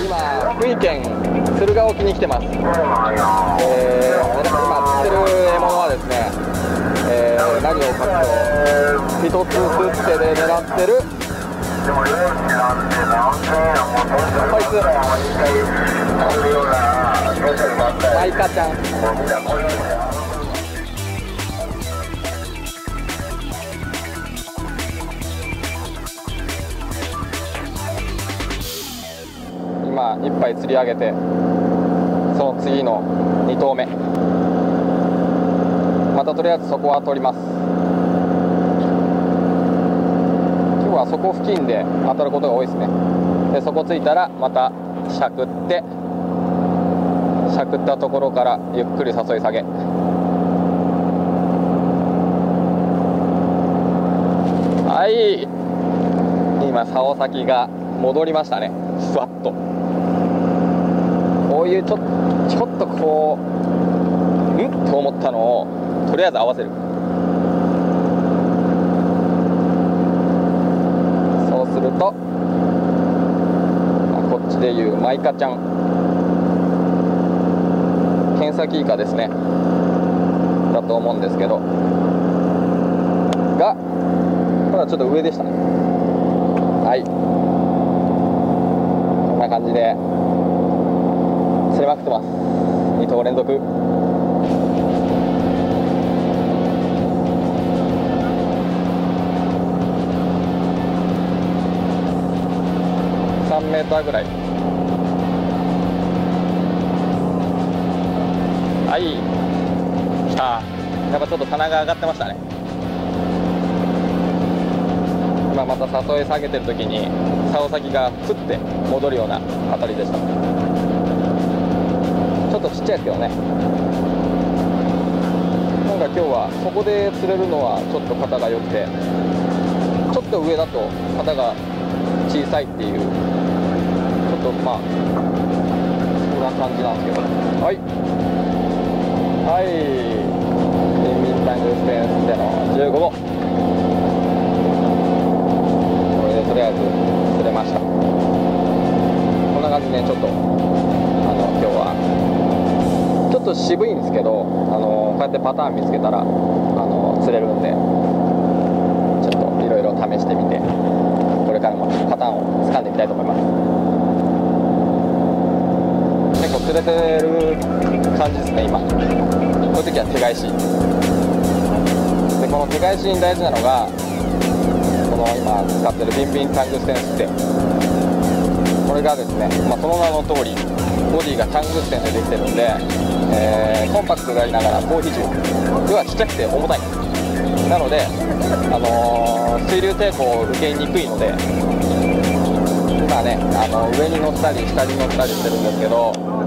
今福井県敦賀沖に来てます。今釣ってる獲物はですね、何をかくと一つ釣ってで狙ってるこいつマイカちゃん。今1杯釣り上げて、その次の2投目、またとりあえずそこは取ります。今日はそこ付近で当たることが多いですね。でそこ着いたらまたしゃくって、しゃくったところからゆっくり誘い下げ。はい、今竿先が戻りましたね。ふわっとこういうちょっとこうと思ったのをとりあえず合わせる。そうするとこっちでいうマイカちゃん、ケンサキイカですねだと思うんですけど、がこれはちょっと上でしたね。はい、こんな感じで釣れまくってます。2投連続。3メーターぐらい。はい、来た。やっぱちょっと棚が上がってましたね。今また誘い下げてる時に竿先がふって戻るような当たりでした。ちょっとちっちゃいですけどね。なんか今日はそこで釣れるのはちょっと肩が良くて、ちょっと上だと肩が小さいっていう、ちょっとまあそんな感じなんですけど、はいはい、ビンビンタングステンスでの15号、これでとりあえず釣れました。こんな感じでちょっと今日はちょっと渋いんですけど、こうやってパターン見つけたら釣れるんで、ちょっといろいろ試してみて、これからもパターンを掴んでみたいと思います。結構釣れてる感じですね今。こういう時は手返しで、この手返しに大事なのがこの今使ってるビンビンタングステンスって、これがですね、その名の通りボディがタングステンでできてるんで、コンパクトでありながら高比重、要はちっちゃくて重たいなので、水流抵抗を受けにくいので、今ね上に乗ったり下に乗ったりしてるんですけど、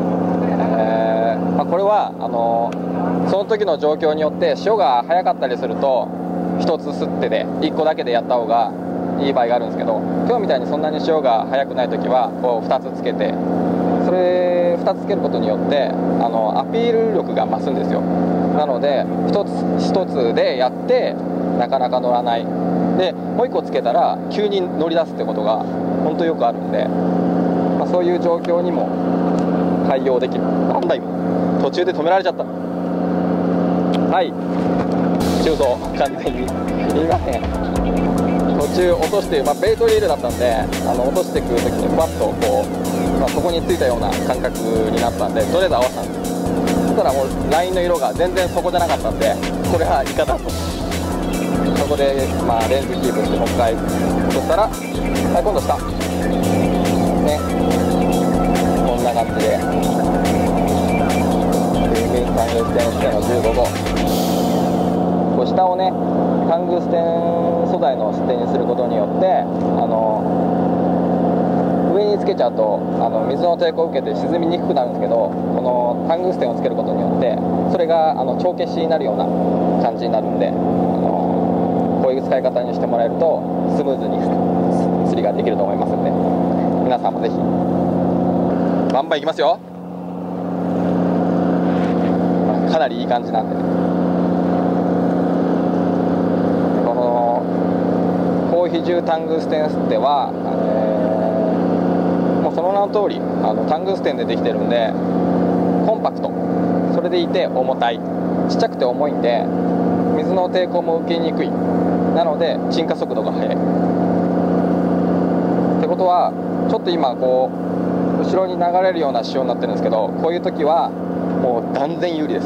これはその時の状況によって潮が速かったりすると1つ吸ってで1個だけでやった方がいい場合があるんですけど、今日みたいにそんなに潮が速くない時はこう2つつけて、それ2つつけることによってアピール力が増すんですよ。なので1つ1つでやってなかなか乗らないで、もう1個つけたら急に乗り出すってことが本当よくあるんで、そういう状況にも対応できる。なんだ今途中で止められちゃった。はい、中途完全に今ね途中落として、ベイトリールだったんで落としてくる時にふわっとこう、そこについたような感覚になったんで、とりあえず合わせたんです。そしたらもうラインの色が全然そこじゃなかったんで、これはイカだと。そこでレンズキープしてもう一回落としたら、はい、今度下ね、こんな感じでビンビンタングステンスでの15号、こう下をねタングステン素材のステにすることによって、上につけちゃうと水の抵抗を受けて沈みにくくなるんですけど、このタングステンをつけることによってそれが帳消しになるような感じになるんで、こういう使い方にしてもらえるとスムーズに釣りができると思いますので、皆さんもぜひバンバンいきますよ。かなりいい感じなんでね、この高比重タングステンステは、もうその名の通りタングステンでできてるんでコンパクト、それでいて重たい、ちっちゃくて重いんで水の抵抗も受けにくい、なので沈下速度が速いってことは、ちょっと今こう後ろに流れるような仕様になってるんですけど、こういう時はもう断然有利です。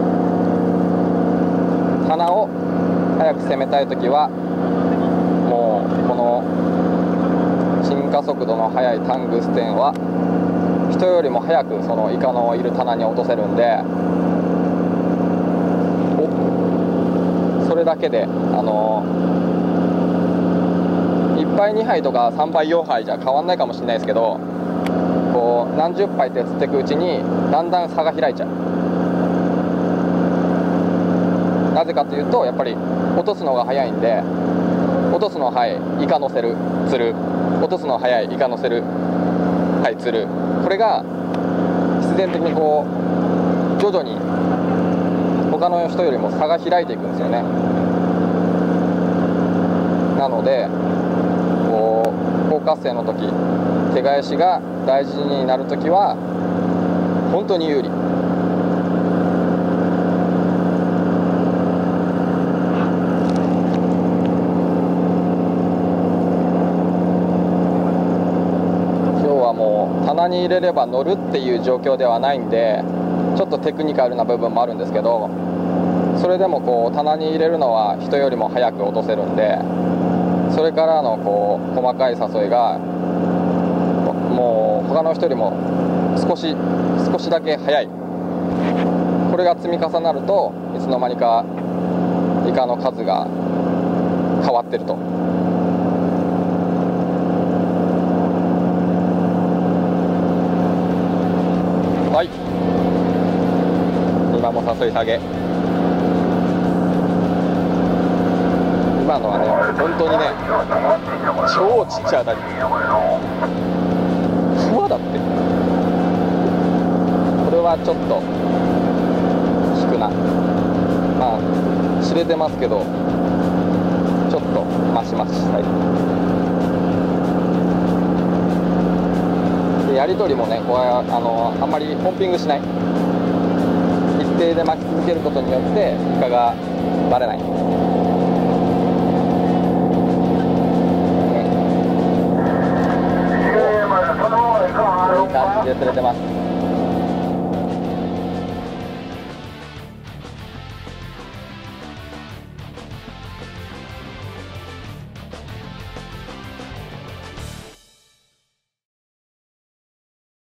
棚を速く攻めたい時はもうこの沈下速度の速いタングステンは人よりも速くそのイカのいる棚に落とせるんで、それだけで1杯2杯とか3杯4杯じゃ変わんないかもしれないですけど、こう何十杯って釣っていくうちにだんだん差が開いちゃう。なぜかというと、やっぱり落とすのが早いんで、落とすの早いイカ乗せる釣る、落とすの早いイカ乗せるはい釣る、これが必然的にこう徐々に他の人よりも差が開いていくんですよね。なのでこう高活性の時、手返しが大事になる時は本当に有利。棚に入れれば乗るっていう状況ではないんで、ちょっとテクニカルな部分もあるんですけど、それでもこう棚に入れるのは人よりも早く落とせるんで、それからのこう細かい誘いがもう他の人よりも少しだけ早い。これが積み重なるといつの間にかイカの数が変わってると。はい、今も誘い下げ。今のはね、本当にね、超ちっちゃい当たり。ふわだって。これはちょっと引くな。まあ知れてますけど、ちょっとマシマシしたい。やり取りもね、こうあんまりポンピングしない、一定で巻き続けることによってイカがバレない、ね、いい感じで釣れてます。